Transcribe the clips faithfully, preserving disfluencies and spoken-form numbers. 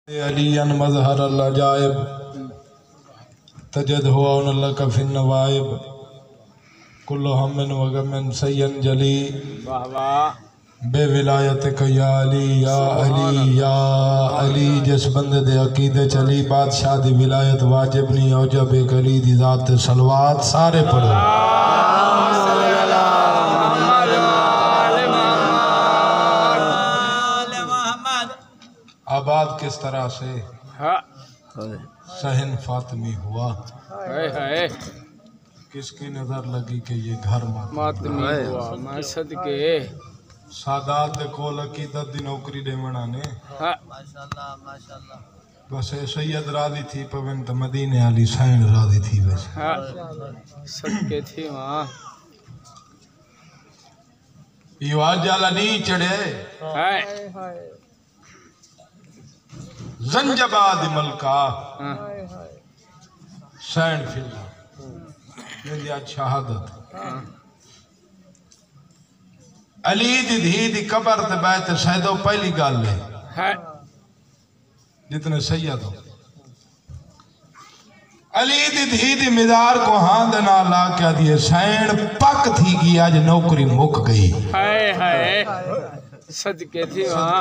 علی مظہر العجائب تجد ہوا لک فی النوائب کل ہم و غم سین جلی بے ولایتک یا علی یا علی یا علی جس بندے دے عقیدے چلی بادشاہ دی ولایت واجب نہیں اوجب ایک علی دی ذات صلوات سارے پڑھو آباد کس طرح سے صحن فاطمی ہوا کس کی نظر لگی کہ یہ گھر ماتمی ہوا میں صدقے سادات دے کول عقیدت دی نوکری دے منانے بس سید راضی تھی پوینت مدینے علی سین راضی تھی بس صدقے تھی وہاں یہ آج جالا نہیں چڑھے زنجباد ملکہ سین فی اللہ یہ دیا شہادت علی دی دھی دی قبر تے بیت سیدو پہلی گال لے جتنے سید ہو علی دی دھی دی مدار کو ہاں دنا لا کیا دیئے سین پک تھی گی آج نوکری مک گئی ہائے ہائے صدقے تھی وہاں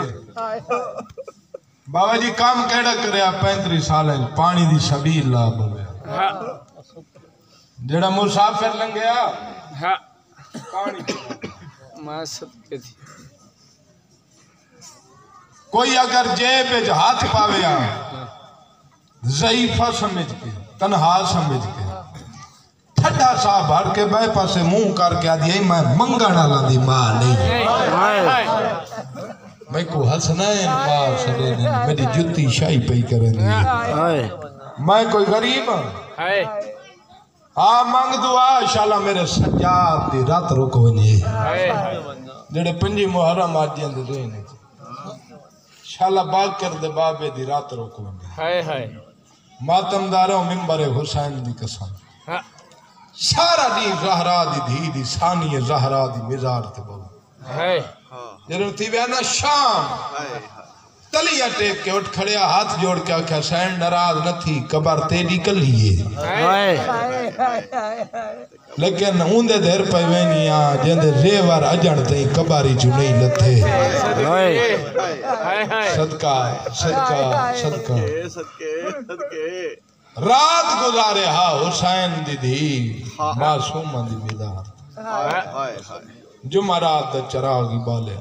بابا جی کام کیڑا کریا پینتری سال ہے پانی دی سبیل لا بولیا جڑا مسافر لنگیا پانی میں صدقے تھی کوئی اگر جیب جو ہاتھ پاویا ضعیفہ سمجھ کے تنہا سمجھ کے ٹھڈا سا بھر کے بے پاسے منہ کر کے آدھی میں منگانا لاندی ماں نہیں میں کو حسنین پاس سلے دیں میری جتی شاہی پہی کریں دی میں کوئی غریب ہوں ہاں مانگ دعا انشاءاللہ میرے سجاد دی رات رکو ونجے جڑے پنجی محرم آجین دے رہنے انشاءاللہ باغ کر دے بابے دی رات رکو ونجے ماتم داروں ممبر حسین دی قسم سارا دی زہرا دی دھی دی ثانی زہرا دی مزار تے بابا جنہوں تھی بیانا شام تلی اٹیک کے اٹھ کھڑیا ہاتھ جوڑ کے آکھا سین نراز نہ تھی قبر تیری کلیے لیکن اوندے دیر پیوینیاں جندے زیور اجڑ تے قبری جو نہیں لتھے صدقہ صدقہ صدقہ رات گزارے ہاں حسین دی دی معصوم دی بیدار جمعرات دا چراغی بالے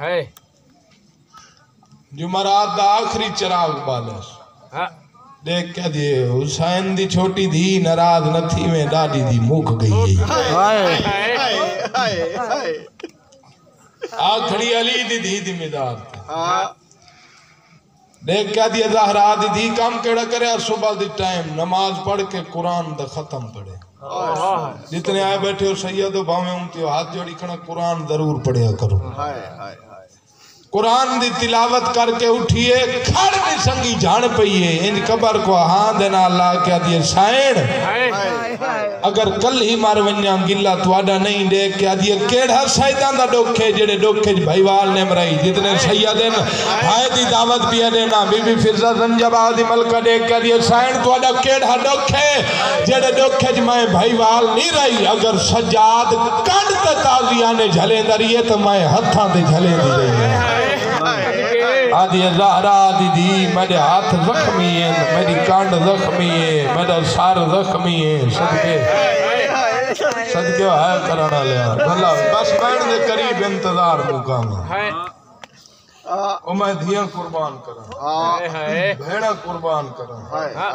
جمعرات دا آخری چراغ بالے دیکھ کہہ دیئے حسین دی چھوٹی دی نراز نہ تھی میں ڈاڈی دی مک گئی آخری علی دی دی دی مدار دیکھ کہہ دیئے زہرا دی دی کام کڑا کرے صبح دی ٹائم نماز پڑھ کے قرآن دا ختم پڑھے جتنے آئے بیٹھے ہو سید و باویں امتی ہو ہاتھ جوڑی کھنا قرآن ضرور پڑھیا کرو قرآن دی تلاوت کر کے اٹھئے کھڑ بھی سنگی جان پئیے ان قبر کو ہاں دینا اللہ کیا دیئے سائن اگر کل ہی مار ونیاں گلہ توڑا نہیں دیکھ کیا دیئے کیڑا سیدان دا ڈوکھے جڑے ڈوکھے بھائیوال نے مرائی جتنے سیدن ہائے دی دعوت بھی دینا بی بی فضہ زنجبہ دی ملکہ دیکھ کیا دیئے سائن توڑا کیڑا ڈوکھے جڑے ڈوکھے جمائے بھائیوال نہیں رہی اگر سجاد کڑ تے تازیانے جھلے دریئے تو میں ہتھاں دے جھلے دی رہی ہے آدھی زہرا دی دی میرے ہاتھ زخمی ہیں میری کانڈ زخمی ہے میرا سار زخمی ہے صدقے صدقے ہے کرانا لیا بھلا بس بین دے قریب انتظار مقام او میں دھیاں قربان کرا بھیڑا قربان کرا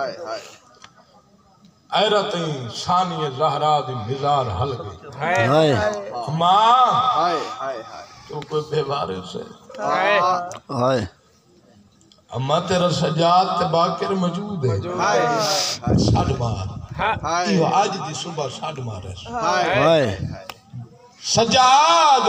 ایرتیں ثانی زہرا دی مزار حل گئی ماں تو کوئی بے بارے سے اما تیرا سجاد تے باکر موجود ہے ساڑھ مار یہ آج دی صبح ساڑھ مار ہے سجاد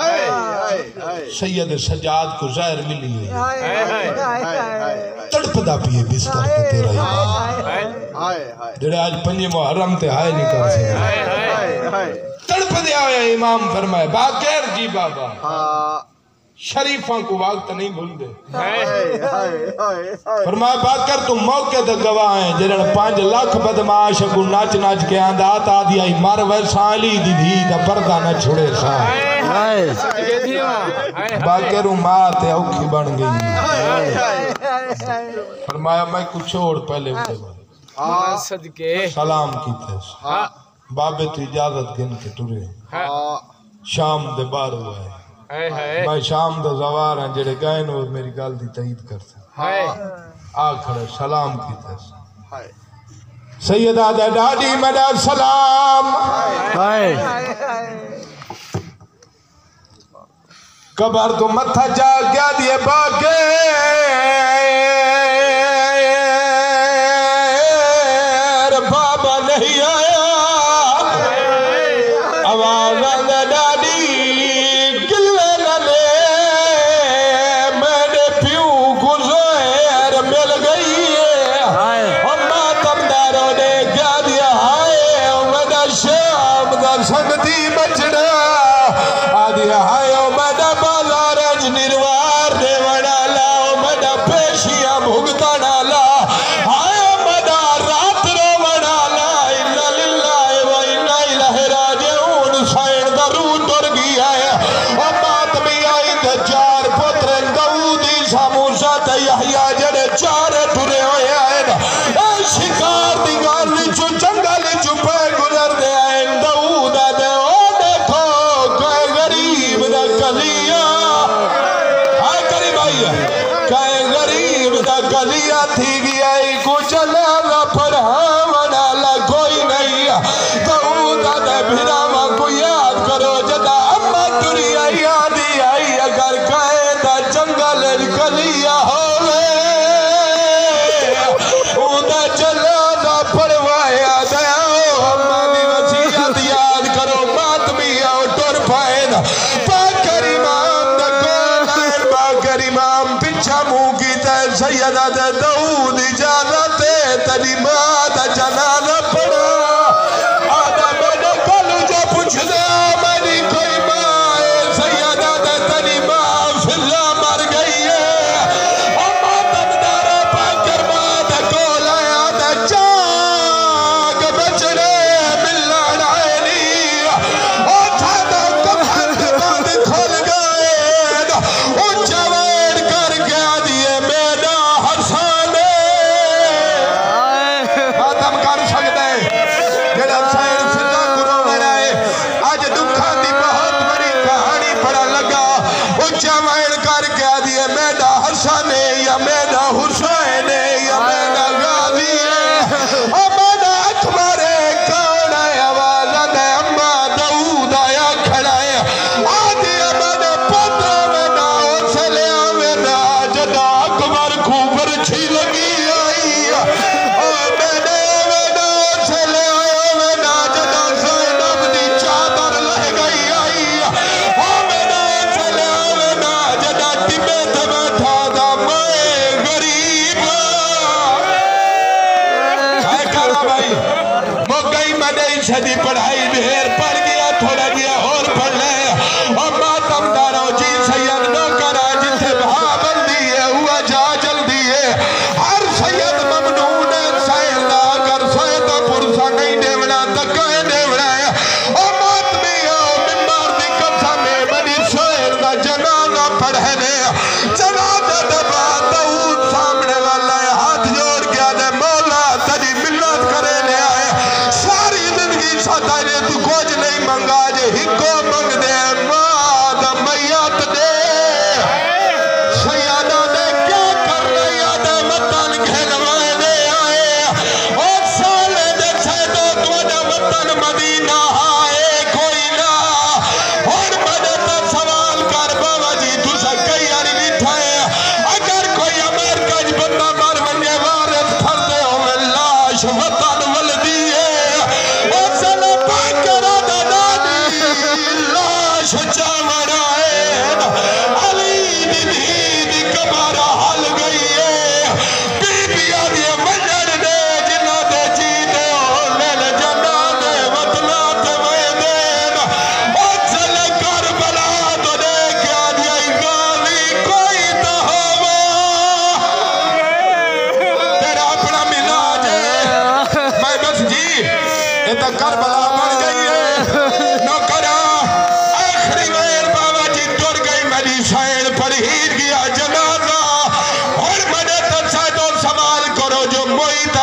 سید سجاد کو زہر ملی ہے تڑپ دا پیے بستر پہ تیرا امام جڑے آج پنجی محرم تے ہائے نہیں کر سے تڑپ دیا ہویا امام فرمائے باکر جی بابا شریفاں کو وقت نہیں بھول دے فرمایا بات کر تم موقع تے گواہ ہیں جنہاں پانچ لاکھ بدماش کو ناچ ناچ کے آندہ آتا دیا ہی مر ویسا علی دی دھی دا پردہ نہ چھوڑے سا باقر ماں تے اوکھی بن گئی فرمایا میں کچھ اور پہلے ہوتے سلام کیتے بابے تو اجازت گن کے ٹرے شام دے بار ہوا ہے میں شام دے زوار ہیں جڑے گئے نو میری گال دی تائید کرتا آ کھڑے سلام کیتے سیدہ دے ڈاڈی میرا سلام قبر تو متھا جا گیا دیے باقے بابا نہیں آیا آواز دے ڈاڈی گلے نہ لے میرے پیو کو زہر مل گئی ہے ماتم داروں نے کیا دیا ہائے میرا شام دا سنگتی بچڑا آدھی ہائے میرا بازارج نروار دے وڑا لا میرا پیشیاں بھگتا ڈالا ہائے میرا رات رو وڑا لا انہا للہ و انہا الہ راجعون سائن درود در گیا ہے اور بات بھی آئی دے چار پترن دعودی ساموسا تے یحییٰ جڑے چارے ٹرے ہوئے آئے اے شکار دی گالی چو جنگل چو پہ گزر دے آئے دعودہ دے او دیکھو کوئی غریب دا کلیا آئے قریب آئی ہے کوئی غریب دا کلیا تھی گیا ہی کچھ لگا پر ہمنا لا کوئی نہیں دعودہ دے بھراما کو یاد کرو جدا اما دنیا یادی آئی اگر کہے دا جنگل کلیا ہوئے اندہ چلانا پڑوایا دیا اما دی وسیعت یاد کرو بات بھی آؤ ٹور پائن باکر امام دا کولائن باکر امام پچھا موں کی تے سیدہ دے دعود اجازت تنی ماں دا جنازہ پڑا آدھا میرے کلو جو پوچھ دے میری کوئی ماں سیدہ دے تنی ماں فی اللہ مر گئی ہے اما تمدارا باکر ماں دا کولایا دا چاک بچڑے ملان آئینی اوٹھا دا کمہت بند کھل گئے اونچا وین کر گیا دیئے میرا حسانے باتم کر سکتے جڑا سائر فضا کرو مرائے آج دکھا دی بہت بڑی کہانی پڑا لگا اونچا وین کر گیا دیئے میرا حسانے یا میرا حسینے یا میرا غازی ہے میرا اکبر کون ہے آواز دے اما دعود آیا کھڑا ہے آدھی میرے پتر میرا اسلیا میرا جدا اکبر خوبر چھی لگی آئی میرے میرا اسلیا میرا جدا زینب دی چادر لہ گئی آئی میرا اسلیا میرا جدا ٹبے تمہ تھا دا میں غریب کھائے کھانا بھائی موقعی میں نہیں صدی پڑھائی بہر پڑھ گیا تھوڑا گیا اور پڑھ لے اور ماتم دارو جی سید نو کرا جتھے بہا بندی ہے ہوا جا جلدی ہے ہر سید ممنون ہے سائل دا کر سید پرسا نہیں دیونا تکائے دیونا ہے اور ماتمی آؤ ممبار دی کبسا میں منی سائل دا جنانہ پڑھے لے جنانہ دبا دعود سامنے والا ہے ہاتھ جوڑ گیا دے مولا تجی ملت کرے لے آئے ساری زندگی ساتھ آئے تو کو یہ تو کربلا بن گئی ہے نوکرا آخری ویر بابا جی ٹر گئی میری سائن پر ہی گیا جنازہ اور میں نے تو سائدوں سوال کرو جو موئی